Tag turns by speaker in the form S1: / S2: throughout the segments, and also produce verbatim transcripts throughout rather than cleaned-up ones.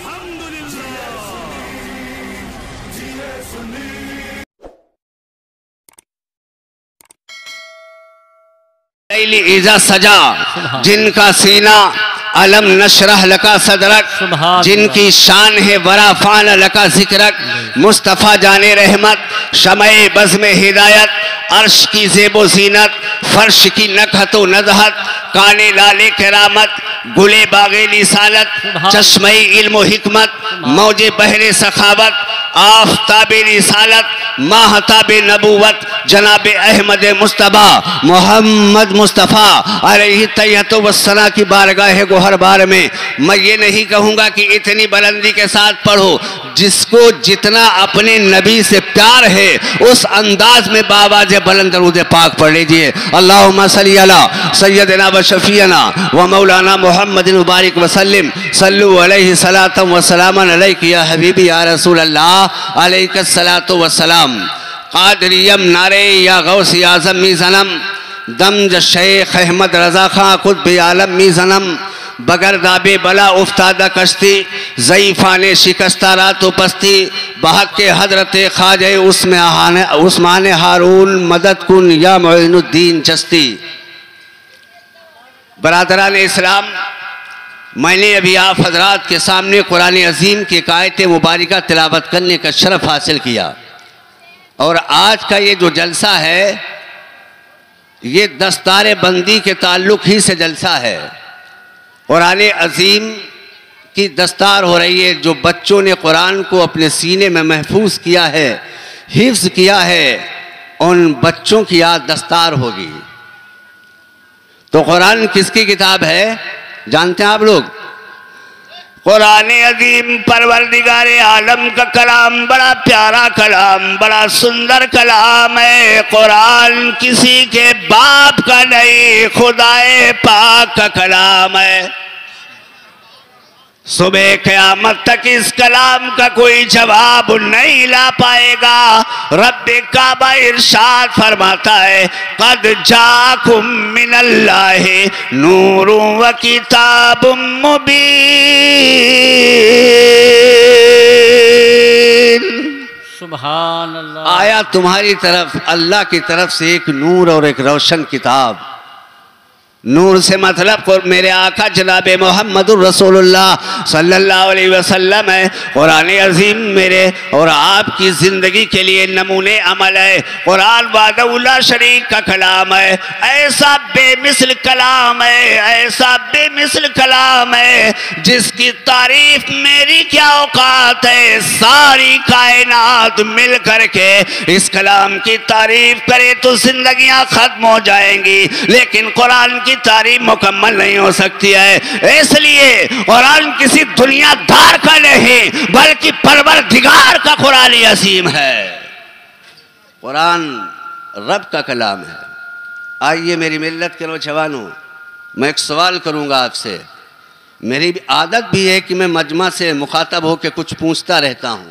S1: इजा सजा, जिनका सीना अलम नशरह लका सदरक, जिनकी शान है वराफान लका जिक्रक। मुस्तफ़ा जाने रहमत, शमए बज़्म हिदायत, अर्श की ज़ेबो ज़ीनत, फर्श की नकहतो नज़हत, काने लाले करामत, गुले बागे लिसालत, चश्मे इल्म हिकमत, मौजे बहरे सखावत, आफ़ताबे रिसालत, माहताबे नबूवत, जनाबे अहमद मुस्तफ़ा मोहम्मद मुस्तफ़ा अलैहि तैयतो वस्सना की बारगाह गोहर बार में मैं ये नहीं कहूँगा कि इतनी बुलंदी के साथ पढ़ो। जिसको जितना अपने नबी से प्यार है उस अंदाज में बाबाज बुलंद दरूद पाक पढ़ लीजिए। अल्लाहुम्मा सल्ली अला सय्यदना व शफीना व मौलाना मुहम्मदिन मुबारक वसल्लिम सल्लु अलैहि सलातम व सलामन अलैका या हबीबी या रसूल अल्लाह अलैका सलातो व सलाम। कादरियम नारे या गौस आज़म मी ज़नम, दम शेख अहमद रज़ा खां खुद बे आलम मी ज़नम, बगर दाबे बला उफ्तादा कश्ती, ज़ईफ़ाने शिकस्ता रात उपस्ती, बहक के हजरत ख्वाजा उस्मान उस्मान हारून मदद कुन या मोइनुद्दीन चश्ती। बरादरान इस्लाम, मैंने अभी आप हजरात के सामने कुरान अजीम की आयत मुबारका तिलावत करने का शरफ हासिल किया और आज का ये जो जलसा है ये दस्तारे बंदी के ताल्लुक ही से जलसा है। कुरान अजीम की दस्तार हो रही है। जो बच्चों ने कुरान को अपने सीने में महफूज किया है, हिफ्ज किया है, उन बच्चों की याद दस्तार होगी। तो कुरान किसकी किताब है जानते हैं आप लोग? कुरान अजीम परवरदिगारे आलम का कलाम, बड़ा प्यारा कलाम, बड़ा सुंदर कलाम है। कुरान किसी के बाप का नहीं, खुदाए पाक का कलाम है। सुबह क़यामत तक इस कलाम का कोई जवाब नहीं ला पाएगा। रब्बे काबा इरशाद फरमाता है, कद जाकुम मिनल्लाहि नूरुन व किताबुम मुबीन।
S2: सुभान अल्लाह।
S1: आया तुम्हारी तरफ अल्लाह की तरफ से एक नूर और एक रोशन किताब। नूर से मतलब मेरे आका जनाबे मोहम्मदुर रसूलुल्लाह सल्लल्लाहु अलैहि वसल्लम है। कुरान अजीम मेरे और आपकी ज़िंदगी के लिए नमूने अमल है। कुरान वादउल्ला शरीक का कलाम है। ऐसा बेमिसल कलाम है, ऐसा बेमिसल कलाम है जिसकी तारीफ मेरी क्या औकात है। सारी कायनात मिल करके इस कलाम की तारीफ करे तो जिंदगियां खत्म हो जाएंगी, लेकिन कुरान की तारीफ मुकम्मल नहीं हो सकती है। इसलिए कुरान किसी दुनियादार का नहीं बल्कि परवरदिगार का कुरान अजीम है। कुरान रब का कलाम है। आइए मेरी मिल्लत के नौजवानों, मैं एक सवाल करूंगा आपसे। मेरी भी आदत भी है कि मैं मजमा से मुखातब होकर कुछ पूछता रहता हूं।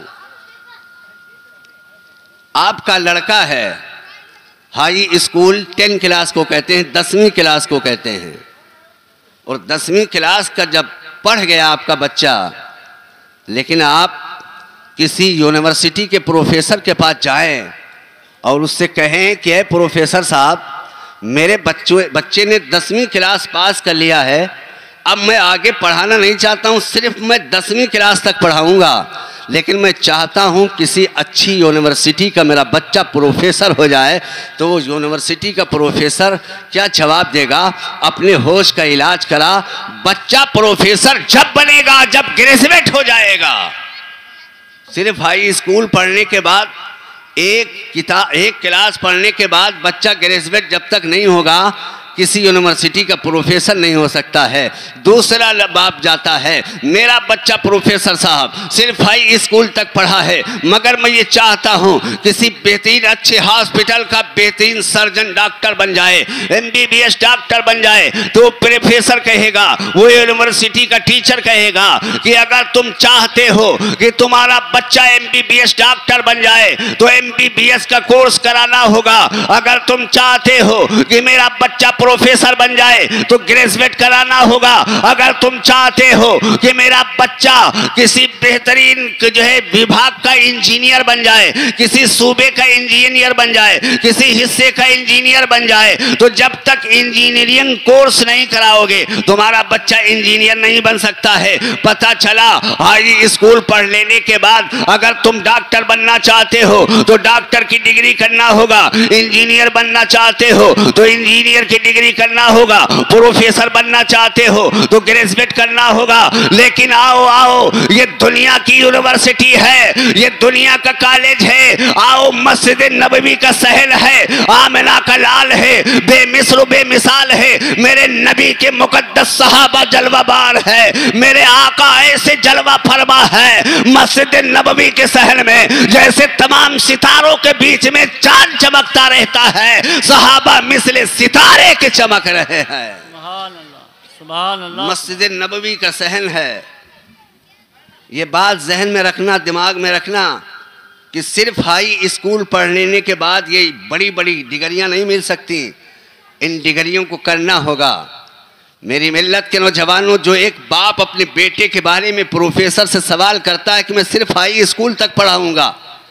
S1: आपका लड़का है, हाई स्कूल टेन क्लास को कहते हैं, दसवीं क्लास को कहते हैं, और दसवीं क्लास का जब पढ़ गया आपका बच्चा, लेकिन आप किसी यूनिवर्सिटी के प्रोफेसर के पास जाएं और उससे कहें कि है प्रोफेसर साहब, मेरे बच्चों बच्चे ने दसवीं क्लास पास कर लिया है, अब मैं आगे पढ़ाना नहीं चाहता हूँ, सिर्फ मैं दसवीं क्लास तक पढ़ाऊँगा, लेकिन मैं चाहता हूँ किसी अच्छी यूनिवर्सिटी का मेरा बच्चा प्रोफेसर हो जाए। तो वो यूनिवर्सिटी का प्रोफेसर क्या जवाब देगा? अपने होश का इलाज करा, बच्चा प्रोफेसर जब बनेगा जब ग्रेजुएट हो जाएगा। सिर्फ हाई स्कूल पढ़ने के बाद, एक किताब एक क्लास पढ़ने के बाद बच्चा ग्रेजुएट जब तक नहीं होगा किसी यूनिवर्सिटी का प्रोफेसर नहीं हो सकता है। दूसरा बाप जाता है, मेरा बच्चा प्रोफेसर साहब सिर्फ हाई स्कूल तक पढ़ा है, मगर मैं ये चाहता हूँ किसी बेहतरीन अच्छे हॉस्पिटल का बेहतरीन सर्जन डॉक्टर बन जाए, एमबीबीएस डॉक्टर बन जाए। तो प्रोफेसर कहेगा, वो यूनिवर्सिटी का टीचर कहेगा कि अगर तुम चाहते हो कि तुम्हारा बच्चा एमबीबीएस डॉक्टर बन जाए तो एमबीबीएस का कोर्स कराना होगा। अगर तुम चाहते हो कि मेरा बच्चा प्रोफेसर बन जाए तो ग्रेजुएट कराना होगा। अगर तुम चाहते हो कि मेरा बच्चा किसी बेहतरीन जो है विभाग का इंजीनियर बन जाए, किसी सूबे का इंजीनियर बन जाए, किसी हिस्से का इंजीनियर बन जाए, तो जब तक इंजीनियरिंग कोर्स नहीं कराओगे तुम्हारा बच्चा इंजीनियर नहीं बन सकता है। पता चला हाई स्कूल पढ़ लेने के बाद अगर तुम डॉक्टर बनना चाहते हो तो डॉक्टर की डिग्री करना होगा, इंजीनियर बनना चाहते हो तो इंजीनियर की डिग्री करना होगा, प्रोफेसर बनना चाहते हो तो ग्रेजुएट करना होगा। लेकिन आओ आओ, ये दुनिया की यूनिवर्सिटी है, ये दुनिया का कॉलेज है। आओ, मस्जिद नबवी का शहर है, आमिना का लाल है, बेमिस्र बेमिसाल है। मेरे नबी के मुकद्दस सहाबा जलवाबार है, मेरे आका ऐसे जलवा फरमा है मस्जिद नबवी के शहर में जैसे तमाम सितारों के बीच में चांद चमकता रहता है, सहाबा मिसले सितारे के चमक रहे हैं।
S2: सुभान अल्लाह, सुभान अल्लाह।
S1: मस्जिद नबवी का शहर है। ये बात जहन में रखना, दिमाग में रखना कि सिर्फ हाई स्कूल पढ़ लेने के बाद ये बड़ी बड़ी डिग्रियां नहीं मिल सकती, इन डिग्रियों को करना होगा। मेरी मिल्लत के नौजवानों, जो एक बाप अपने बेटे के बारे में प्रोफेसर से सवाल करता है कि मैं सिर्फ हाई स्कूल तक पढ़ाऊंगा,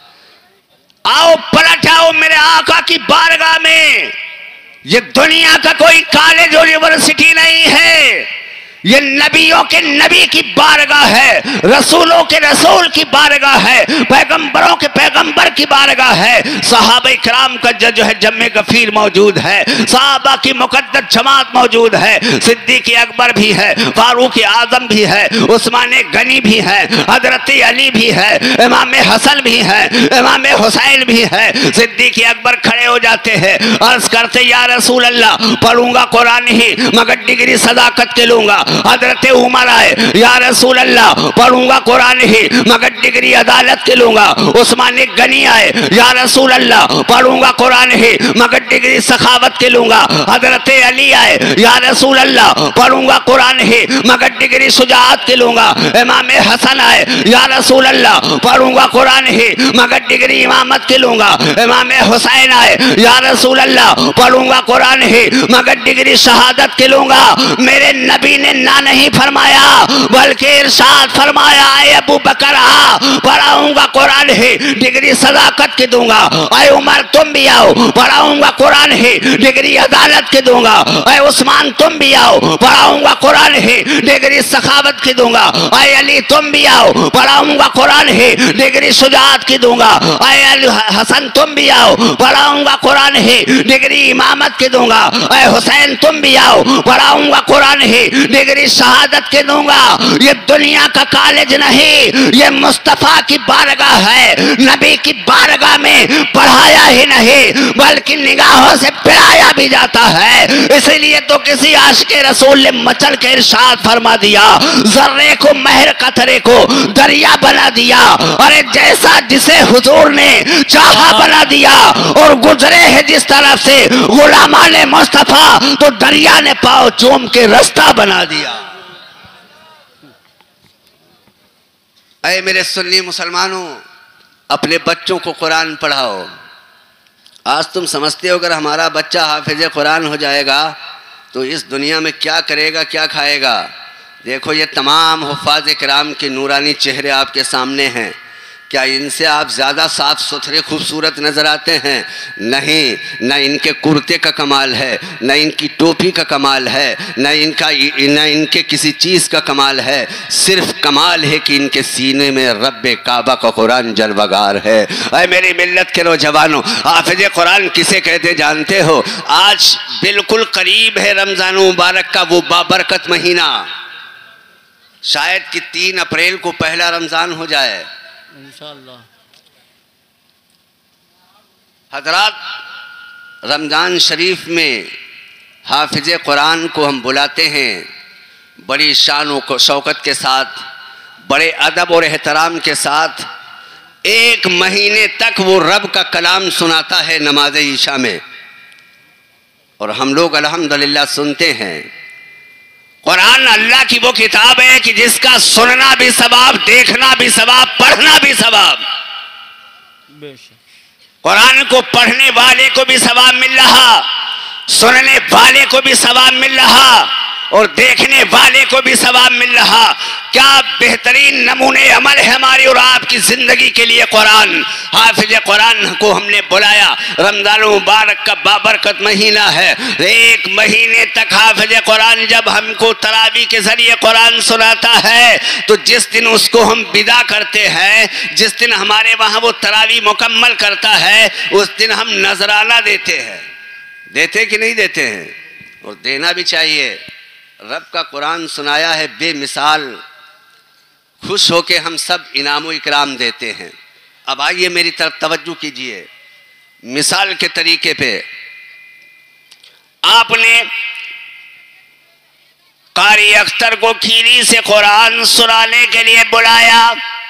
S1: आओ पलट आओ मेरे आका की बारगाह में। ये दुनिया का कोई कॉलेज और यूनिवर्सिटी नहीं है, ये नबियों के नबी की बारगाह है, रसूलों के रसूल की बारगाह है, पैगंबरों के पैगंबर की बारगाह है। सहाबा इकराम का जो है जम्मे गफीर मौजूद है, सहाबा की मुकद्दस जमात मौजूद है, सिद्दीक अकबर भी है, फारूक आजम भी है, उस्मान गनी भी है, हजरत अली भी है, इमाम हसन भी है, इमाम हुसैन भी है। सिद्दीक अकबर खड़े हो जाते हैं, अर्ज करते या रसूल अल्लाह, पढ़ूंगा कुरान ही मगर डिग्री सदाकत के लूंगा। हजरत उमर आए, या रसूल अल्लाह, पढ़ूंगा कुरान ही मगर डिग्री अदालत के लूंगा। उस्मान गनी आए, या रसूल अल्लाह, पढ़ूंगा कुरान ही मगर डिग्री सखावत के लूंगा। हजरत अली आए, या रसूल अल्लाह, पढ़ूंगा कुरान ही मगर डिग्री शुजाअत के लूंगा। इमाम हसन आए, या रसूल अल्लाह, पढ़ूंगा कुरान ही मगर डिग्री इमामत के लूंगा। इमाम हुसैन आए, या रसूल अल्लाह, पढ़ूंगा कुरान ही मगर डिग्री शहादत के लूंगा। मेरे नबी ने ना नहीं फरमाया बल्कि इरशाद फरमाया, अबू बकर पढ़ाऊंगा कुरान ही डिग्री सदाकत की दूंगा। अय उमर तुम भी आओ, पढ़ाऊंगा कुरान ही डिग्री अदालत की दूंगा। अय उस्मान तुम भी आओ, पढ़ाऊंगा कुरान ही डिग्री सखावत की दूंगा। अय अली तुम भी आओ, पढ़ाऊंगा कुरान ही डिग्री शुजाअत की दूंगा। अय हसन तुम भी आओ, पढ़ाऊंगा कुरान ही डिग्री इमामत की दूंगा। अय हुसैन तुम भी आओ, पढ़ाऊंगा कुरान ही डिग्री शहादत के दूंगा। ये दुनिया का कॉलेज नहीं, ये मुस्तफा की बारगाह है। नबी की बारगाह में पढ़ाया ही नहीं बल्कि निगाहों से पिलाया भी जाता है। इसीलिए तो किसी आशिक़े रसूल ने मचल के इरशाद फरमा दिया, जर्रे को महर कतरे को दरिया बना दिया। अरे जैसा जिसे हुजूर ने चाहा बना दिया, और गुजरे है जिस तरफ से गुलामाने मुस्तफा तो दरिया ने पाओ चूम के रास्ता बना दिया। ऐ मेरे सुन्नी मुसलमानों, अपने बच्चों को कुरान पढ़ाओ। आज तुम समझते हो अगर हमारा बच्चा हाफिज कुरान हो जाएगा तो इस दुनिया में क्या करेगा, क्या खाएगा। देखो ये तमाम हुफ़ाज़ किराम के नूरानी चेहरे आपके सामने हैं। क्या इनसे आप ज़्यादा साफ सुथरे खूबसूरत नज़र आते हैं? नहीं। न इनके कुर्ते का कमाल है, न इनकी टोपी का कमाल है, न इनका न इनके किसी चीज़ का कमाल है। सिर्फ कमाल है कि इनके सीने में रब्बे काबा का कुरान जलवागार है। अरे मेरी मिल्लत के नौजवानों, हाफिज कुरान किसे कहते जानते हो? आज बिल्कुल करीब है रमज़ान मुबारक का वो बाबरकत महीना। शायद कि तीन अप्रैल को पहला रमज़ान हो जाए
S2: इंशाअल्लाह।
S1: हजरात, रमज़ान शरीफ में हाफिज कुरान को हम बुलाते हैं बड़ी शान और शौकत के साथ, बड़े अदब और एहतराम के साथ। एक महीने तक वो रब का कलाम सुनाता है नमाज ईशा में, और हम लोग अल्हम्दुलिल्लाह सुनते हैं। कुरान अल्लाह की वो किताब है कि जिसका सुनना भी सवाब, देखना भी सवाब, पढ़ना भी सवाब। कुरान को पढ़ने वाले को भी सवाब मिल रहा, सुनने वाले को भी सवाब मिल रहा और देखने वाले को भी सवाब मिल रहा। क्या बेहतरीन नमूने अमल है हमारी और आपकी जिंदगी के लिए कुरान। हाफिज कुरान को हमने बुलाया, रमजान मुबारक का बाबरकत महीना है, एक महीने तक हाफिज कुरान जब हमको तरावी के जरिए कुरान सुनाता है तो जिस दिन उसको हम विदा करते हैं, जिस दिन हमारे वहाँ वो तरावी मुकम्मल करता है, उस दिन हम नजराना देते हैं। देते कि नहीं देते हैं? और देना भी चाहिए। रब का कुरान सुनाया है बेमिसाल, खुश होके हम सब इनाम इकराम देते हैं। अब आइए मेरी तरफ तवज्जो कीजिए। मिसाल के तरीके पे आपने कारी अख्तर को खीरी से कुरान सुनाने के लिए बुलाया।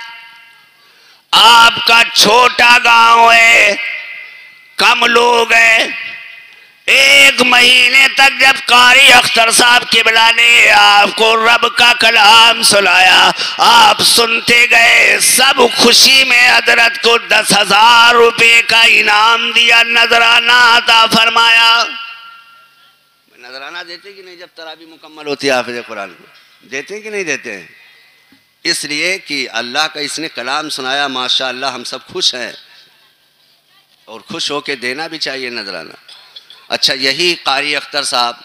S1: आपका छोटा गांव है, कम लोग हैं, एक महीने तक जब कारी अख्तर साहब किबला ने आपको रब का कलाम सुनाया, आप सुनते गए, सब खुशी में हजरत को दस हजार रुपये का इनाम दिया, नजराना अता फरमाया। नजराना देते कि नहीं जब तरावी मुकम्मल होती है हाफिज कुरान को? देते कि नहीं देते हैं? इसलिए कि अल्लाह का इसने कलाम सुनाया, माशाअल्लाह हम सब खुश हैं और खुश होके देना भी चाहिए नजराना। अच्छा, यही कारी अख्तर साहब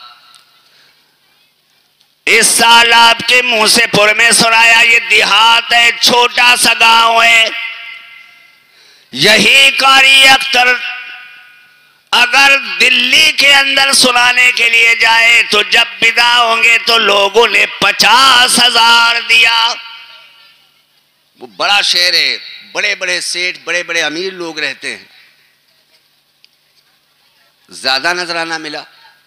S1: इस साल आपके मूसेपुर में सुनाया। ये देहात है, छोटा सा गांव है। यही कारी अख्तर अगर दिल्ली के अंदर सुनाने के लिए जाए तो जब विदा होंगे तो लोगों ने पचास हजार दिया। वो बड़ा शहर है, बड़े बड़े सेठ, बड़े बड़े अमीर लोग रहते हैं, ज्यादा नजराना मिला।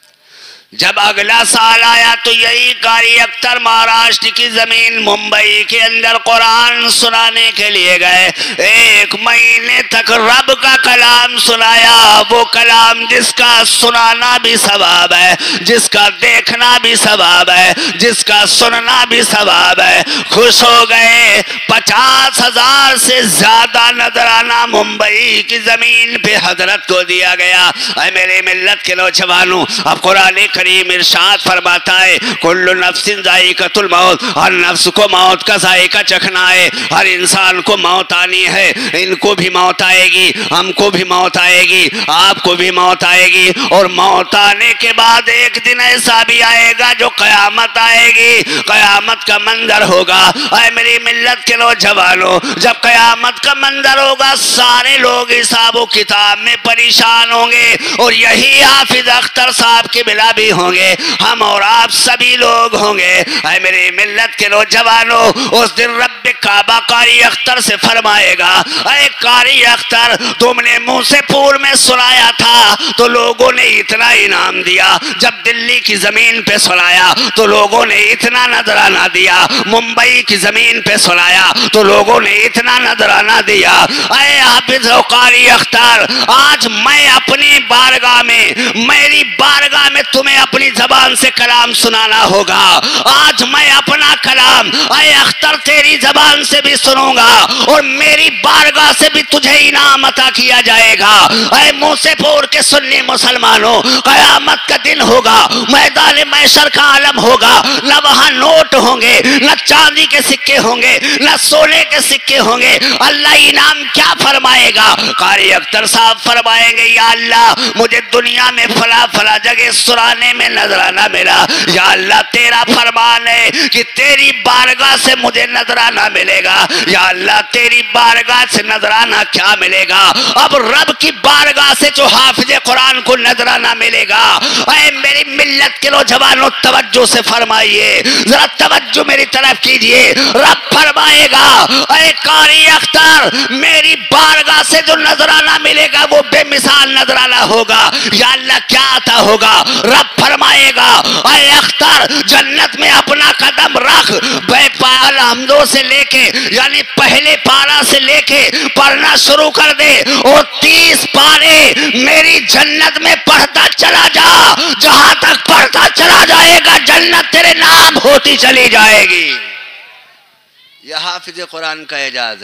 S1: जब अगला साल आया तो यही कारी अख्तर महाराष्ट्र की जमीन मुंबई के अंदर कुरान सुनाने के लिए गए। एक महीने तक रब का कलाम सुनाया। वो कलाम जिसका सुनाना भी सवाब है, जिसका देखना भी सवाब है, जिसका सुनना भी सवाब है। खुश हो गए। पचास हजार से ज्यादा नजराना मुंबई की जमीन पे हजरत को दिया गया। ऐ मेरे मिल्लत के नौजवानों, अब कुरान करीम इरशाद फरमाता है, कुल्लु नफ्सिन जायकातुल मौत, हर नफ्स को मौत का जायका चखना है। हर इंसान को मौत आनी है। इनको भी मौत आएगी, हमको भी मौत आएगी, आपको भी मौत आएगी। और मौत आने के बाद एक दिन ऐसा भी आएगा जो कयामत आएगी। कयामत का मंजर होगा। ऐ मेरी मिल्लत के नौजवानों, जब कयामत का मंजर होगा सारे लोग हिसाब किताब में परेशान होंगे और यही हाफिज अख्तर साहब के बिला भी होंगे, हम और आप सभी लोग होंगे। ऐ मेरे मिल्लत के नौजवानों, उस दिन रब्बे काबा कारी अख्तर से फरमाएगा, ऐ कारी अख्तर, तुमने मूसेपुर में सुनाया था तो लोगों ने इतना इनाम दिया, जब दिल्ली की जमीन पे सुनाया तो लोगों ने इतना नजराना दिया, मुंबई की जमीन पे सुनाया तो लोगों ने इतना नजराना दिया। ऐ हाफिज कारी अख्तर, आज मैं अपनी बारगाह में, मेरी बारगाह में तुम्हें अपनी जबान से कलाम सुनाना होगा। आज मैं अपना कलाम ऐ अख्तर तेरी जबान से भी सुनूंगा और मेरी बारगाह से भी तुझे इनाम अता किया जाएगा। ऐ मूसेपुर के सुन्नी मुसलमानों, कयामत का दिन होगा, मैदान महशर का आलम होगा। न वहां नोट होंगे, न चांदी के सिक्के होंगे, न सोने के सिक्के होंगे। अल्लाह इनाम क्या फरमाएगा? कारी अख्तर साहब फरमाएंगे, या अल्लाह मुझे दुनिया में फला फला जगह सुनाने में नजराना मिला। या अल्लाह तेरा फरमान है कि तेरी बारगाह से मुझे नजराना मिलेगा। या अल्लाह तेरी बारगाह से नजराना क्या मिलेगा? अब रब की बारगाह से जो हाफिज कुरान को नजराना मिलेगा। ऐ मेरी मिल्लत के नौजवानों, तवज्जो से फरमाइए, जरा तवज्जो मेरी तरफ कीजिए। रब फरमाएगा, ऐ कारी अख्तर, मेरी बारगाह से जो नजराना मिलेगा वो बेमिसाल नजराना होगा। या अल्लाह क्या आता होगा? रब फरमाएगा, ऐ अख्तर, जन्नत में अपना कदम रख, बेपाल हमदों से लेके यानी पहले पारा से लेके पढ़ना शुरू कर दे और तीस पारे मेरी जन्नत में पढ़ता चला जा। जहां तक पढ़ता चला जाएगा जन्नत तेरे नाम होती चली जाएगी। यह हाफिज कुरान का एजाज है।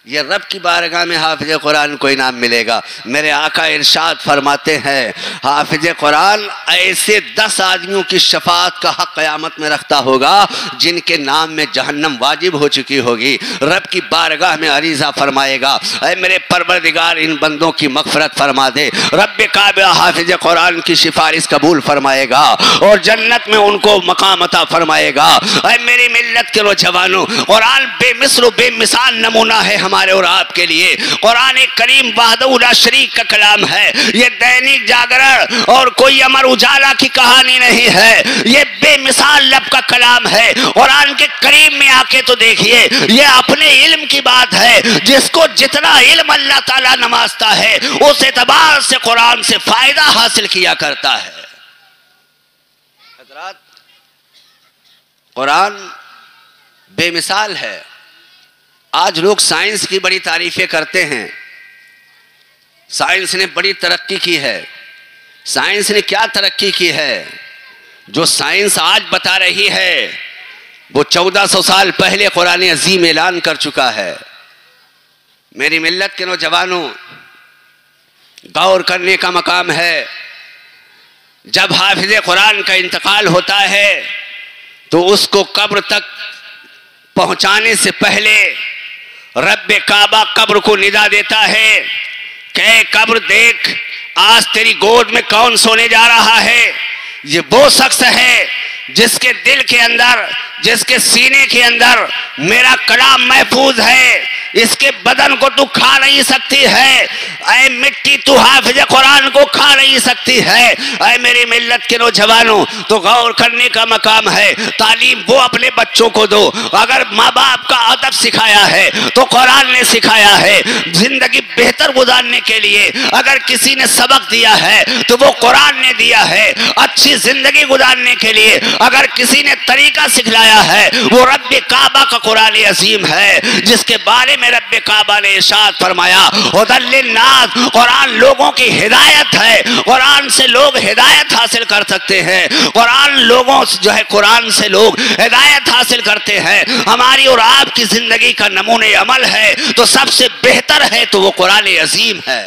S1: ये रब की बारगाह में हाफिज कुरान को इनाम मिलेगा। मेरे आका इरशाद फरमाते हैं हाफिज कुरान ऐसे दस आदमियों की शफाअत का हक क़यामत में रखता होगा जिनके नाम में जहन्नम वाजिब हो चुकी होगी। रब की बारगाह में अरीज़ा फरमाएगा, ऐ मेरे परवरदिगार इन बंदों की मग़फ़िरत फरमा दे। रब काबा हाफिज कुरान की सिफारिश कबूल फरमाएगा और जन्नत में उनको मकाम अता फरमाएगा। ऐ मेरी मिल्लत के नौजवानों, कुरान बेमिसल बेमिसाल नमूना है हमारे और आपके लिए। कुरान करीम वहदहू ला शरीक का कलाम है। ये दैनिक जागरण और कोई अमर उजाला की कहानी नहीं है, ये बेमिसाल लब का कलाम है। कुरान के करीम में आके तो देखिए, ये अपने इल्म की बात है। जिसको जितना इल्म अल्लाह ताला नवाजता है उस एतबार से कुरान से फायदा हासिल किया करता है। हज़रात, कुरान बेमिसाल है। आज लोग साइंस की बड़ी तारीफें करते हैं। साइंस ने बड़ी तरक्की की है। साइंस ने क्या तरक्की की है? जो साइंस आज बता रही है वो चौदह सौ साल पहले कुरान अजीम ऐलान कर चुका है। मेरी मिल्लत के नौजवानों, गौर करने का मकाम है। जब हाफिज कुरान का इंतकाल होता है तो उसको कब्र तक पहुंचाने से पहले रब्बे काबा कब्र को निदा देता है कि कब्र देख, आज तेरी गोद में कौन सोने जा रहा है। ये वो शख्स है जिसके दिल के अंदर, जिसके सीने के अंदर मेरा कलाम महफूज है। इसके बदन को तू खा नहीं सकती है। ऐ मिट्टी, तू हाफिज कुरान को खा नहीं सकती है। ऐ मेरी मिल्लत के नौजवानों, तो गौर करने का मकाम है। तालीम वो अपने बच्चों को दो। अगर माँ बाप का अदब सिखाया है तो कुरान ने सिखाया है। जिंदगी बेहतर गुजारने के लिए अगर किसी ने सबक दिया है तो वो कुरान ने दिया है। अच्छी जिंदगी गुजारने के लिए अगर किसी ने तरीका सिखलाया है वो रब्बे काबा का कुरान अजीम है, जिसके बारे में रब्बे काबा ने इरशाद फरमाया, हुदल लिन्नास, कुरान लोगों की हिदायत है। कुरान से लोग हिदायत हासिल कर सकते हैं। कुरान लोगों जो है, कुरान से लोग हिदायत हासिल करते हैं। हमारी और आपकी जिंदगी का नमूने अमल है तो सबसे बेहतर है तो वो कुरान अजीम है।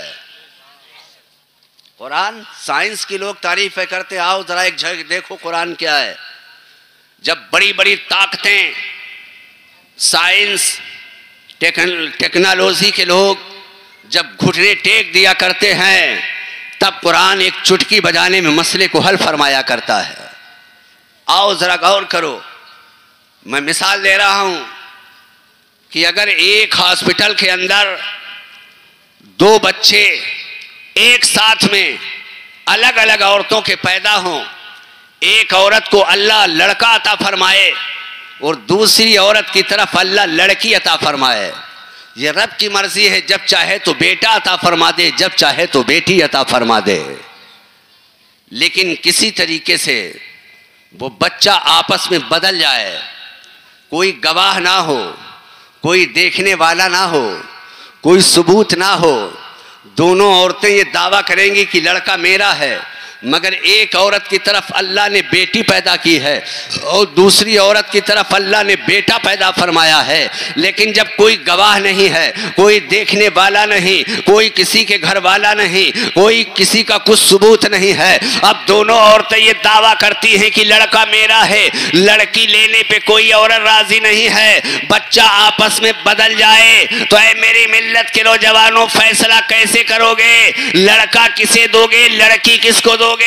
S1: कुरान, साइंस की लोग तारीफ करते, आओ जरा एक झलक देखो कुरान क्या है। जब बड़ी बड़ी ताकतें, साइंस, टेक्नोलॉजी के लोग जब घुटने टेक दिया करते हैं तब कुरान एक चुटकी बजाने में मसले को हल फरमाया करता है। आओ जरा गौर करो। मैं मिसाल दे रहा हूं कि अगर एक हॉस्पिटल के अंदर दो बच्चे एक साथ में अलग अलग औरतों के पैदा हों, एक औरत को अल्लाह लड़का अता फरमाए और दूसरी औरत की तरफ अल्लाह लड़की अता फरमाए, ये रब की मर्जी है। जब चाहे तो बेटा अता फरमा दे, जब चाहे तो बेटी अता फरमा दे। लेकिन किसी तरीके से वो बच्चा आपस में बदल जाए, कोई गवाह ना हो, कोई देखने वाला ना हो, कोई सबूत ना हो, दोनों औरतें ये दावा करेंगी कि लड़का मेरा है, मगर एक औरत की तरफ अल्लाह ने बेटी पैदा की है और दूसरी औरत की तरफ अल्लाह ने बेटा पैदा फरमाया है। लेकिन जब कोई गवाह नहीं है, कोई देखने वाला नहीं, कोई किसी के घर वाला नहीं, कोई किसी का कुछ सबूत नहीं है, अब दोनों औरतें ये दावा करती हैं कि लड़का मेरा है। लड़की लेने पे कोई औरत राजी नहीं है, बच्चा आपस में बदल जाए तो ऐ मेरी मिल्लत के नौजवानों, फैसला कैसे करोगे? लड़का किसे दोगे, लड़की किसको दोगे?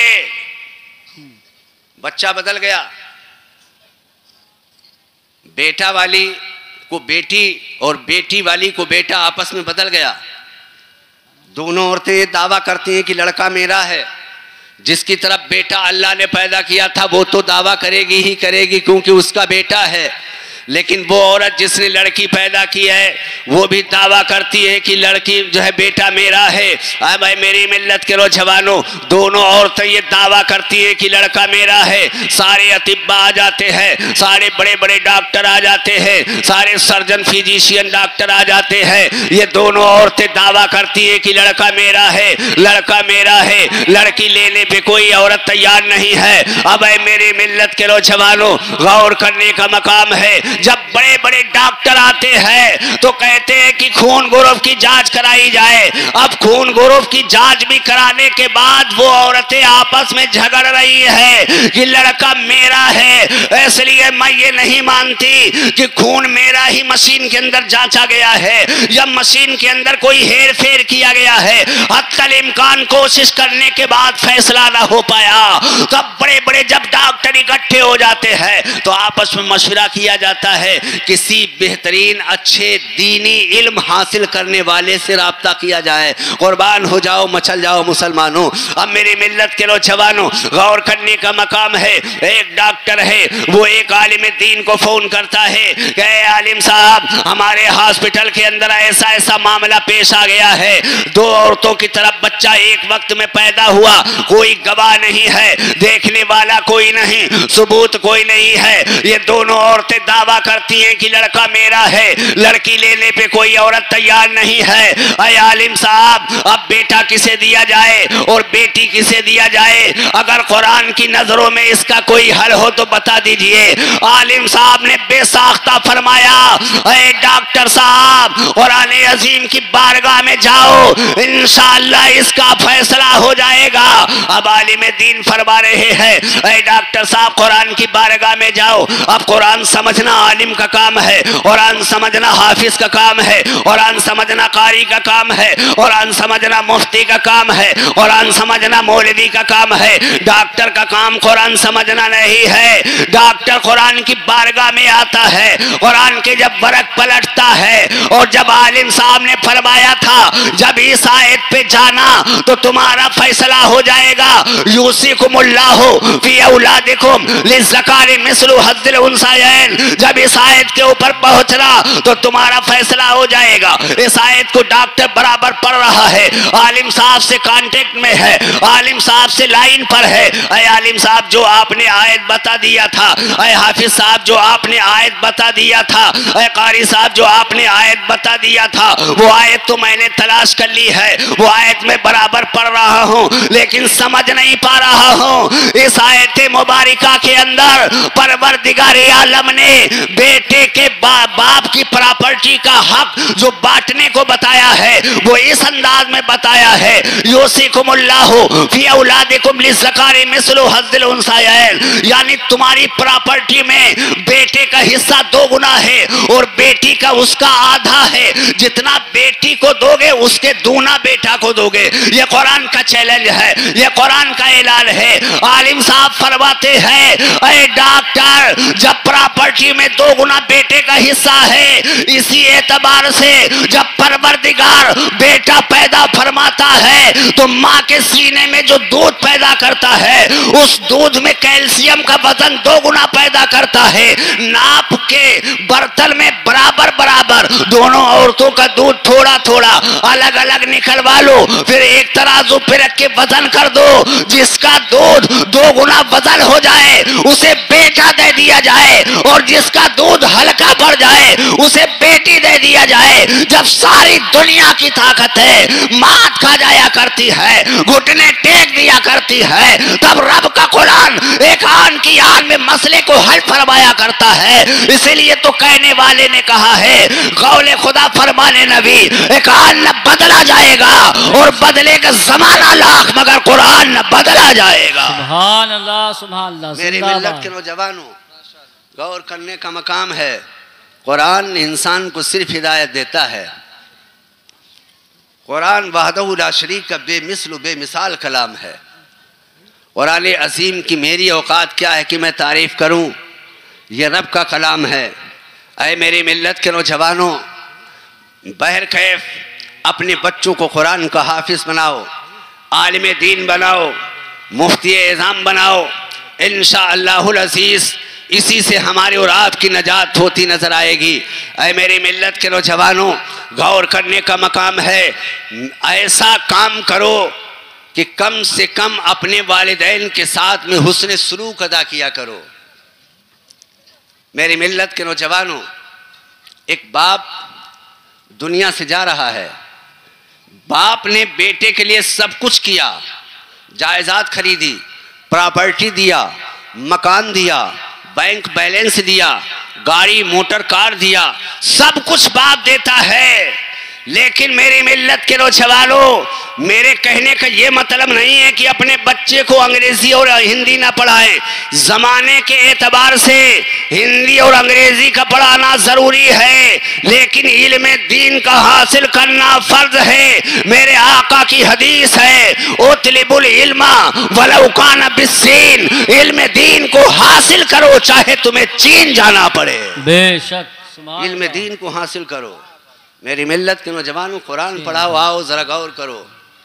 S1: बच्चा बदल गया, बेटा वाली को बेटी और बेटी वाली को बेटा आपस में बदल गया। दोनों औरतें ये दावा करती हैं कि लड़का मेरा है। जिसकी तरफ बेटा अल्लाह ने पैदा किया था वो तो दावा करेगी ही करेगी क्योंकि उसका बेटा है, लेकिन वो औरत जिसने लड़की पैदा की है वो भी दावा करती है कि लड़की जो है बेटा मेरा है। अब मेरी मिल्लत के नौजवानों, दोनों औरतें ये दावा करती है कि लड़का मेरा है। सारे अतिब्बा आ जाते हैं, सारे बड़े बड़े डॉक्टर आ जाते हैं, सारे सर्जन फिजिशियन डॉक्टर आ जाते हैं। ये दोनों औरतें दावा करती है कि लड़का मेरा है, लड़का मेरा है। लड़की लेने पे कोई औरत तैयार नहीं है। अब मेरी मिल्लत के नौजवानों, गौर करने का मकाम है। जब बड़े बड़े डॉक्टर आते हैं तो कहते हैं कि खून ग्रुप की जांच कराई जाए। अब खून ग्रुप की जांच भी कराने के बाद वो औरतें आपस में झगड़ रही है कि लड़का मेरा है, इसलिए मैं ये नहीं मानती कि खून मेरा ही मशीन के अंदर जांचा गया है या मशीन के अंदर कोई हेर फेर किया गया है। हत्तल इम्कान कोशिश करने के बाद फैसला ना हो पाया, तब बड़े बड़े जब डॉक्टर इकट्ठे हो जाते हैं तो आपस में मशवरा किया जाता है, किसी बेहतरीन अच्छे दीनी इल्म हासिल करने वाले से राब्ता किया जाए। कुर्बान हो जाओ, मचल जाओ मुसलमानों। अब मेरी मिल्लत के नौजवानों, गौर करने का मकाम है। एक डॉक्टर है, वो एक आलिम दीन को फोन करता है कि आलिम साहब, हमारे हॉस्पिटल के अंदर ऐसा ऐसा मामला पेश आ गया है, दो औरतों की तरफ बच्चा एक वक्त में पैदा हुआ, कोई गवाह नहीं है, देखने वाला कोई नहीं, सबूत कोई नहीं है, ये दोनों औरतें दावा करती हैं कि लड़का मेरा है, लड़की लेने पे कोई औरत तैयार नहीं है। अय आलिम साहब, अब बेटा किसे दिया जाए और बेटी किसे दिया जाए? अगर कुरान की नजरों में इसका कोई हल हो तो बता दीजिए। आलिम साहब ने बेसाख्ता फरमाया, अय डॉक्टर साहब, कुरान अजीम की बारगाह में जाओ, इंशाअल्लाह इसका फैसला हो जाएगा। अब आलिम दीन फरमा रहे हैं, अय डॉक्टर साहब कुरान की बारगाह में जाओ। अब कुरान समझना आलिम का काम है, कुरान समझना हाफिज का काम है, कुरान समझना कारी का काम है, कुरान समझना मुफ्ती का काम है, कुरान समझना मौलवी का काम है। डॉक्टर का काम कुरान समझना नहीं है। डॉक्टर कुरान की बारगाह में आता है, कुरान के जब वर्क पलटता है, और जब आलिम साहब ने फरमाया था जब इस आयत पे जाना तो तुम्हारा फैसला हो जाएगा, यूसिकुमुल्लाहु फी औलादिकुम लिज़्ज़कारी मिस्लु हज़्ज़िल उन्सायैन, जब इस आयत के ऊपर पहुंचना तो तुम्हारा फैसला हो जाएगा। इस आयत को डॉक्टर बराबर पढ़ रहा है, आलिम साहब से कांटेक्ट में है, आलिम साहब से लाइन पर है। अय आलिम साहब, जो आपने आयत बता दिया था, अय हाफिज साहब जो आपने आयत बता दिया था, अय कारी साहब जो आपने आयत बता दिया था, वो आयत तो मैंने तलाश कर ली है, वो आयत में बराबर पढ़ रहा हूँ लेकिन समझ नहीं पा रहा हूँ। इस आयत मुबारिका के अंदर परवरदिगार आलम ने बेटे के बा, बाप की प्रॉपर्टी का हक जो बांटने को बताया है वो इस अंदाज में बताया है, यूसिकुमुल्लाहु फी औलादिकुम लिज़्ज़कारी मिस्लु हज़्ज़िल उन्सायैन, यानी तुम्हारी प्रॉपर्टी में बेटे का हिस्सा दो गुना है और बेटी का उसका आधा है, जितना बेटी को दोगे उसके दूना बेटा को दोगे। ये कुरान का चैलेंज है, ये कुरान का ऐलान है। आलिम साहब फरमाते हैं, अरे डॉक्टर, जब प्रॉपर्टी में दो गुना बेटे का हिस्सा है, इसी एतबार से जब परवरदिगार बेटा पैदा फरमाता है तो माँ के सीने में जो दूध पैदा करता है उस दूध में कैल्शियम का वजन दो गुना पैदा करता है। नाप के बर्तन में बराबर बराबर दोनों औरतों का दूध थोड़ा थोड़ा अलग अलग निकलवा लो, फिर एक तराजू पे रख के वजन कर दो, जिसका दूध दो गुना वजन हो जाए उसे बेटा दे दिया जाए और जिसका दूध हल्का पड़ जाए उसे बेटी दे दिया जाए। जब सारी दुनिया की ताकत है मात खा जाया करती है, घुटने टेक दिया करती है, तब रब का कुरान एक आन की आन में मसले को हल फरमाया करता है। इसीलिए तो कहने वाले ने कहा है, कौले खुदा फरमाने नबी, एक आन न बदला जाएगा और बदले का जमाना लाख मगर कुरान न बदला जाएगा।
S2: सुभान अल्लाह, सुभान अल्लाह।
S1: मेरी मिल्लत के नौजवानों, गौर करने का मकाम है, कुरान इंसान को सिर्फ हिदायत देता है। कुरान वहदहु ला शरीक का बेमिसल बेमिसाल कलाम है। कुरान अजीम की मेरी औकात क्या है कि मैं तारीफ करूं, यह रब का कलाम है। अय मेरी मिल्लत के नौजवानों, बहर कैफ अपने बच्चों को कुरान का हाफिज बनाओ, आलिम दीन बनाओ, मुफ्ती एज़ाम बनाओ। इंशाअल्लाहुल अज़ीज़ इसी से हमारे और आपकी नजात होती नजर आएगी। अय मेरी मिल्लत के नौजवानों, गौर करने का मकाम है, ऐसा काम करो कि कम से कम अपने वालिदैन के साथ में हुस्न सलूक अदा किया करो। मेरी मिल्लत के नौजवानों, एक बाप दुनिया से जा रहा है, बाप ने बेटे के लिए सब कुछ किया, जायदाद खरीदी, प्रॉपर्टी दिया, मकान दिया, बैंक बैलेंस दिया, गाड़ी मोटर कार दिया, सब कुछ बाप देता है। लेकिन मेरी मिल्लत के नौजवानों, मेरे कहने का ये मतलब नहीं है कि अपने बच्चे को अंग्रेजी और हिंदी ना पढ़ाएं। जमाने के एतबार से हिंदी और अंग्रेजी का पढ़ाना जरूरी है, लेकिन इल्म दीन का हासिल करना फर्ज है। मेरे आका की हदीस है, उतलिबुल इल्मा वलौ कान बिस्सीन, इल्म दीन को हासिल करो चाहे तुम्हें चीन जाना पड़े।
S2: बेशक
S1: इल्म दीन को हासिल करो। मेरी मिल्लत के नौजवानों, कुरान पढ़ाओ, आओ जरा गौर करो।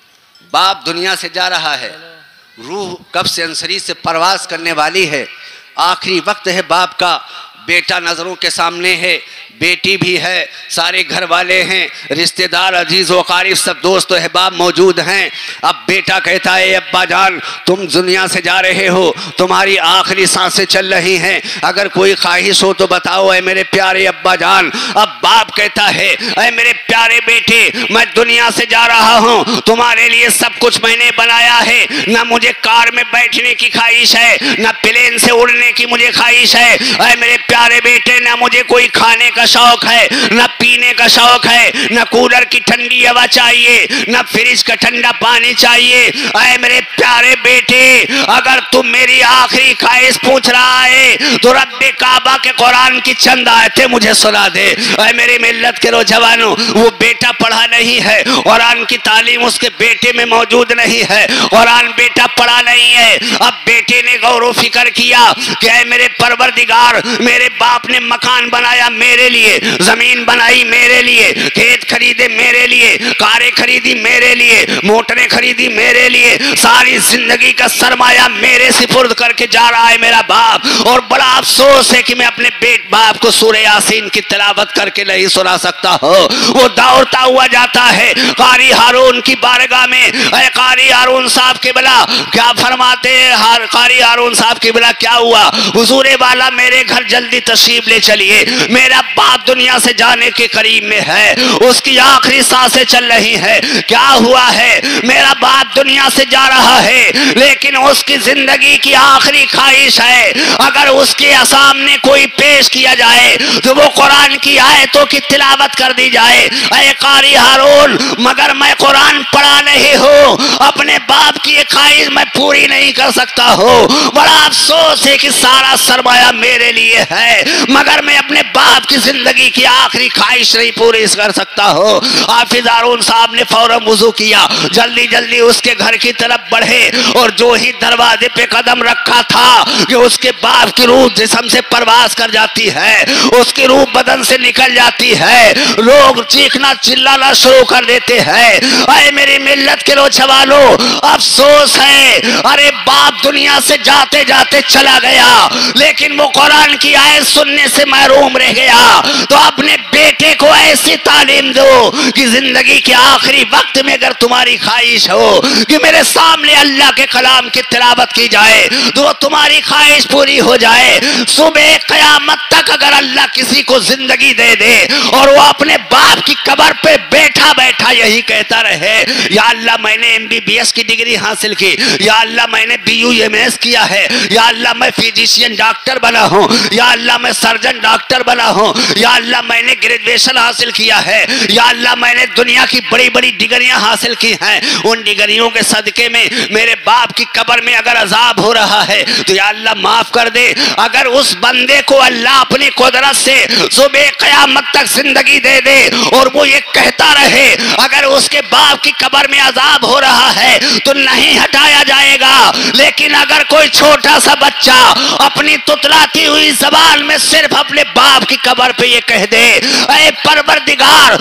S1: बाप दुनिया से जा रहा है, रूह कब से अंसरी से परवास करने वाली है, आखिरी वक्त है बाप का। बेटा नजरों के सामने है, बेटी भी है, सारे घर वाले हैं, रिश्तेदार अजीज व कारिब सब दोस्त अहबाब मौजूद हैं। अब बेटा कहता है अब्बा जान तुम दुनिया से जा रहे हो, तुम्हारी आखिरी सांसें चल रही हैं, अगर कोई ख्वाहिश हो तो बताओ ऐ मेरे प्यारे अब्बा जान। अब बाप कहता है ऐ मेरे प्यारे बेटे, मैं दुनिया से जा रहा हूँ, तुम्हारे लिए सब कुछ मैंने बनाया है। न मुझे कार में बैठने की ख्वाहिश है, न प्लेन से उड़ने की मुझे ख्वाहिश है। ऐ मेरे प्यारे बेटे, न मुझे कोई खाने का शौक है, न पीने का शौक है, न कूलर की ठंडी हवा चाहिए, न फ्रिज का ठंडा पानी चाहिए। ऐ मेरे प्यारे बेटे, अगर तुम मेरी आखिरी ख्वाहिश पूछ रहा है तो रब्बे काबा के कुरान की चंद आयतें मुझे सुना दे। ऐ मेरी मिल्लत के नौजवानों, वो बेटा पढ़ा नहीं है, कुरान की तालीम उसके बेटे में मौजूद नहीं है, कुरान बेटा पढ़ा नहीं है। अब बेटे ने गौर फिक्र किया कि ऐ मेरे परवरदिगार, मेरे बाप ने मकान बनाया मेरे लिए, जमीन बनाई मेरे लिए, खेत खरीदे मेरे लिए, कारें खरीदी मेरे लिए, मोटरें खरीदी मेरे लिए, सारी जिंदगी का सरमाया मेरे सिपुर्द करके जा रहा है मेरा बाप। और बड़ा अफसोस है कि मैं अपने बेट बाप को सूरह यासीन की तिलावत करके नहीं सुना सकता हो। वो दौड़ता हुआ जाता है कारी हारून की बारगाह में। अरे कारी हारून साहब के बला क्या फरमाते हैं, हार कारी हारून साहब के बला क्या हुआ, हुजूरे वाला मेरे घर जल्दी तशरीफ ले चलिए, मेरा बाप दुनिया से जाने के करीब में है, उसकी आखिरी सांसें चल रही है। क्या हुआ है, मेरा बाप दुनिया से जा रहा है, लेकिन उसकी जिंदगी की आखिरी ख्वाहिश है अगर उसके सामने कोई पेश किया जाए तो वो कुरान की आयतों की तिलावत कर दी जाए। ऐ कारी हारून, मगर मैं कुरान पढ़ा नहीं हूँ, अपने बाप की एक ख्वाहिश मैं पूरी नहीं कर सकता हूँ। बड़ा अफसोस है कि सारा सरमाया मेरे लिए है, मगर मैं अपने बाप की जिंदगी की आखिरी ख्वाहिश नहीं पूरी कर सकता हो। हाफिज हारून साहब ने फौरन वुजू किया, जल्दी जल्दी उसके घर की तरफ बढ़े, और जो ही दरवाजे पे कदम रखा था कि उसके बाप की रूह जिस्म से परवास कर जाती है, उसकी रूह बदन से निकल जाती है, लोग चीखना चिल्लाना शुरू कर देते हैं। अरे मेरी मिल्लत के नौजवानों, अफसोस है, अरे बाप दुनिया से जाते जाते चला गया, लेकिन वो कुरान की आयत सुनने से महरूम रह गया। तो अपने बेटे को ऐसी तालीम दो कि जिंदगी के आखिरी वक्त में अगर तुम्हारी ख्वाहिश हो कि मेरे सामने अल्लाह के कलाम की तिलावत की जाए तो तुम्हारी ख्वाहिश पूरी हो जाए। सुबह कयामत तक अगर अल्लाह किसी को जिंदगी दे दे और वो अपने बाप की कब्र पे बैठा बैठा यही कहता रहे, या अल्लाह मैंने एम बी बी एस की डिग्री हासिल की, या अल्लाह मैंने बी यू एम एस किया है, या अल्लाह मैं फिजिशियन डॉक्टर बना हूँ, या अल्लाह मैं सर्जन डॉक्टर बना हूँ, या अल्लाह मैंने ग्रेजुएशन हासिल किया है, या अल्लाह मैंने दुनिया की बड़ी बड़ी डिग्रियां हासिल की हैं, उन डिग्रियों के सदके में मेरे बाप की कब्र में अगर अजाब हो रहा है तो या अल्लाह माफ कर दे। अगर उस बंदे को अल्लाह अपनी कुदरत से सुबह कयामत तक जिंदगी दे दे और वो ये कहता रहे अगर उसके बाप की कब्र में अजाब हो रहा है तो नहीं हटाया जाएगा, लेकिन अगर कोई छोटा सा बच्चा अपनी तुतलाती हुई जबान में सिर्फ अपने बाप की कब्र पे ये कह दे, ऐ परवरदिगार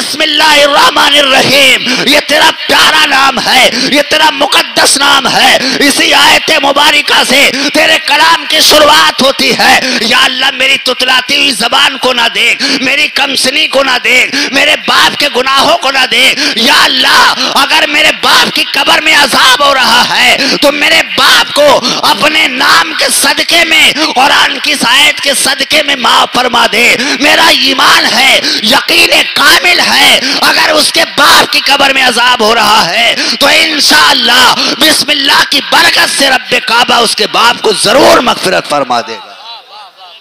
S1: बिस्मिल्लाहिर्रहमानिर्रहीम, ये तेरा प्यारा नाम है, ये तेरा मुकद्दस नाम है, इसी आयत मुबारिका से तेरे कलाम की शुरुआत होती है। या अल्लाह मेरी तुतलाती हुई जबान को ना देख, मेरी कमसनी को ना देख, मेरे बाप के गुनाहों को ना देख। या अल्लाह अगर मेरे बाप की कब्र में अजाब हो रहा है तो मेरे बाप को अपने नाम के सदके में, कुरान की आयत के सदके में माफ फरमा दे। मेरा ईमान है, यकीन कामिल है, अगर उसके बाप की कब्र में अजाब हो रहा है तो इंशाअल्लाह बिस्मिल्लाह की बरकत से रब्बे काबा उसके बाप को जरूर मगफिरत फरमा देगा।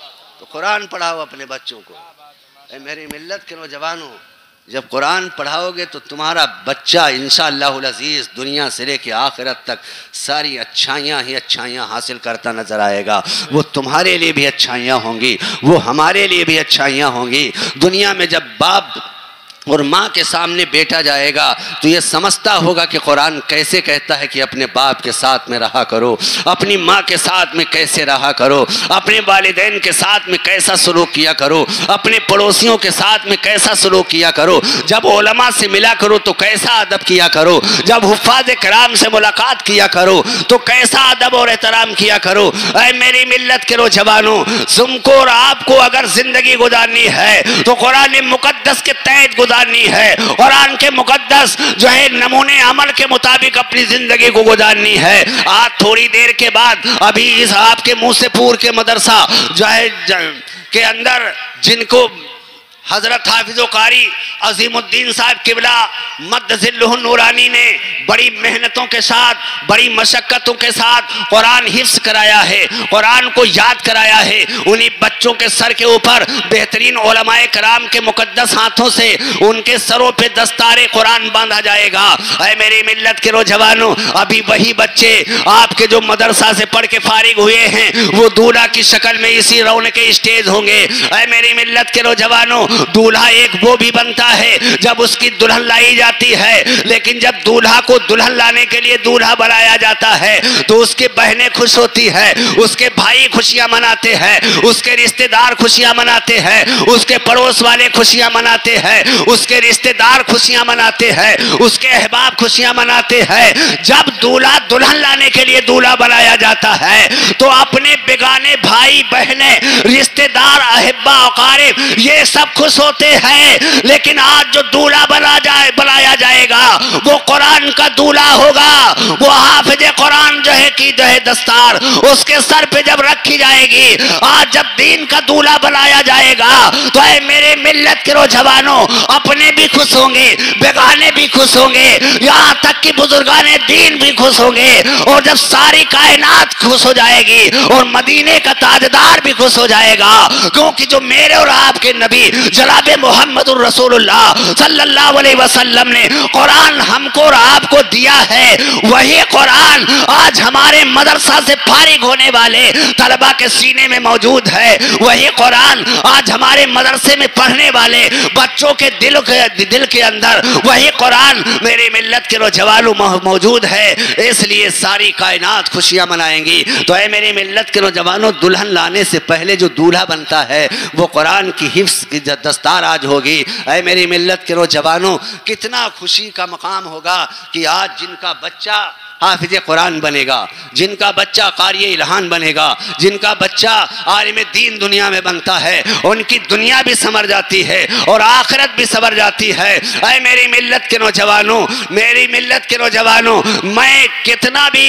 S1: तो कुरान पढ़ाओ अपने बच्चों को। ए मेरी मिल्लत के नौजवानों, जब कुरान पढ़ाओगे तो तुम्हारा बच्चा इंशाअल्लाहुल अज़ीज़ दुनिया से लेकर आखिरत तक सारी अच्छाइयाँ ही अच्छाइयाँ हासिल करता नजर आएगा। वो तुम्हारे लिए भी अच्छाइयाँ होंगी, वो हमारे लिए भी अच्छाइयाँ होंगी। दुनिया में जब बाप और माँ के सामने बेटा जाएगा तो ये समझता होगा कि कुरान कैसे कहता है कि अपने बाप के साथ में रहा करो, अपनी माँ के साथ में कैसे रहा करो, अपने वालिदैन के साथ में कैसा सलूक किया करो, अपने पड़ोसियों के साथ में कैसा सलूक किया करो, जब उलमा से मिला करो तो कैसा अदब किया करो, जब हुफ़ाज़ कराम से मुलाकात किया करो तो कैसा अदब और एहतराम किया करो। ऐ मेरी मिल्लत के नौजवानों, तुमको और आपको अगर ज़िंदगी गुजारनी है तो कुरान मुक़द्दस के तहत गुजारनी है। कुरान के मुकद्दस जो है नमूने अमल के मुताबिक अपनी जिंदगी को गुजारनी है। आज थोड़ी देर के बाद अभी इस आपके मुंह से पूर के मदरसा जो है के अंदर जिनको हजरत हाफिज़ो कारी अजीमुद्दीन साहब किबला मद्दज़िल्लुहु नूरानी ने बड़ी मेहनतों के साथ, बड़ी मशक्क़तों के साथ कुरान हिफ्ज़ कराया है, कुरान को याद कराया है। उन्हीं बच्चों के सर के ऊपर बेहतरीन उलमाए कराम के मुकद्दस हाथों से उनके सरों पे दस्तारे कुरान बांधा जाएगा। ऐ मेरी मिल्लत के नौजवानों, अभी वही बच्चे आपके जो मदरसा से पढ़ के फारिग हुए हैं वो दूल्हा की शक्ल में इसी रौनक स्टेज होंगे। ऐ मेरी मिल्लत के नौजवानों, दूल्हा एक वो भी बनता है जब उसकी दुल्हन लाई जाती है, लेकिन जब दूल्हा को दुल्हन लाने के लिए दूल्हा बनाया जाता है तो उसकी बहनें खुश होती है, उसके भाई खुशियां मनाते हैं, उसके रिश्तेदार खुशियां मनाते हैं, उसके पड़ोस वाले खुशियां मनाते हैं, उसके रिश्तेदार खुशियां मनाते हैं, उसके अहबाब खुशियां मनाते हैं। जब दूल्हा दुल्हन लाने के लिए दूल्हा बनाया जाता है तो अपने बेगाने भाई बहने रिश्तेदार अहब्बा अकारिब ये सब खुश होते हैं। लेकिन आज जो दूल्हा बना जाए बनाया जाएगा वो कुरान का दूल्हा होगा। वो हाफिज कुरान जो है की जो है दस्तार उसके सर पे जब रखी जाएगी, आज जब दीन का दूल्हा बनाया जाएगा तो ऐ मेरे मिल्लत के नौजवानों, अपने भी खुश होंगे, बेगाने भी खुश होंगे, यहाँ तक कि बुजुर्गाने दीन भी खुश होंगे। और जब सारी कायनात खुश हो जाएगी और मदीने का ताजदार भी खुश हो जाएगा, क्योंकि जो मेरे और आपके नबी जनाब मोहम्मदुर रसूलुल्लाह सल्लल्लाहु अलैहि वसल्लम ने कुरान हमको और आपको दिया है, वही कुरान आज हमारे मदरसा से फारिग होने वाले तलबा के सीने में मौजूद है। वही कुरान आज हमारे मदरसे में पढ़ने वाले बच्चों के दिल के दिल के अंदर वही कुरान मेरे मिल्लत के नौजवानों मौजूद है। इसलिए सारी कायनात खुशियां मनाएंगी। तो ऐ मेरी मिल्लत के नौजवानों, दुल्हन लाने से पहले जो दूल्हा बनता है वो कुरान की हिफ्ज़ की दस्तार आज होगी। ऐ मेरी मिल्लत के नौजवानों, कितना खुशी का मकाम होगा कि आज जिनका बच्चा हाफिज़ कुरान बनेगा, जिनका बच्चा क़ारी इल्हान बनेगा, जिनका बच्चा आलिम दीन दुनिया में बनता है, उनकी दुनिया भी संवर जाती है और आखिरत भी संवर जाती है। ऐ मेरी मिल्लत के नौजवानों, मेरी मिल्लत के नौजवानों, मैं कितना भी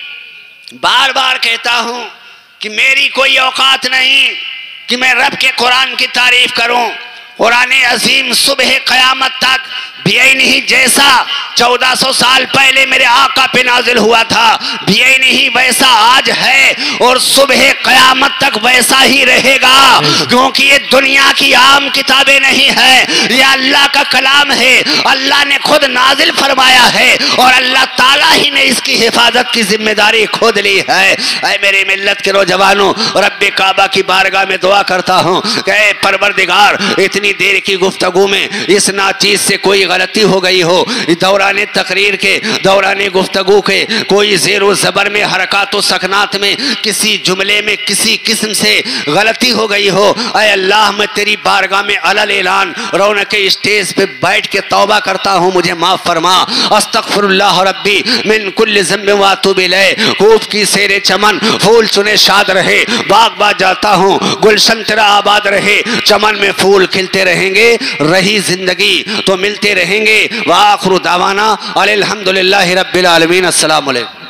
S1: बार बार कहता हूँ कि मेरी कोई औकात नहीं कि मैं रब के कुरान की तारीफ करूं। कुरान अजीम सुबह क़यामत तक भी नहीं जैसा चौदह सौ साल पहले मेरे आका पे नाजिल हुआ था, भी नहीं वैसा आज है और सुबह क़यामत तक वैसा ही रहेगा। क्योंकि ये दुनिया की आम किताबें नहीं है, ये अल्लाह का कलाम है, अल्लाह ने खुद नाजिल फरमाया है और अल्लाह ताला ही ने इसकी हिफाजत की जिम्मेदारी खुद ली है। ऐ मेरे मिल्लत के नौजवानों, रब्बे काबा की बारगाह में दुआ करता हूँ कि परवरदिगार, इतनी देर की गुफ्तगू में इस नाचीज से कोई गलती हो गई हो, दौराने तकरीर के दौराने गुफ्तगू के कोई ज़ेरो ज़बर में हरकत सकनात में किसी जुमले में किसी किस्म से गलती हो गई हो, ऐ अल्लाह मैं तेरी बारगाह में अलल ऐलान रौनक स्टेज पे बैठ के तौबा करता हूँ, मुझे माफ़ फरमा। अस्तगफिरुल्लाह रब्बी मिन कुल्लि ज़म्बिन व अतूबु इलैह। खूब की सेरे चमन फूल चुने शाद रहे, बाग बाग जाता हूँ गुलशन तेरा आबाद रहे, चमन में फूल खिलते रहेंगे, रही जिंदगी तो मिलते रहेंगे। व आखिरु दावाना अनिल हम्दुलिल्लाहि रब्बिल आलमीन। अस्सलामु अलैकुम।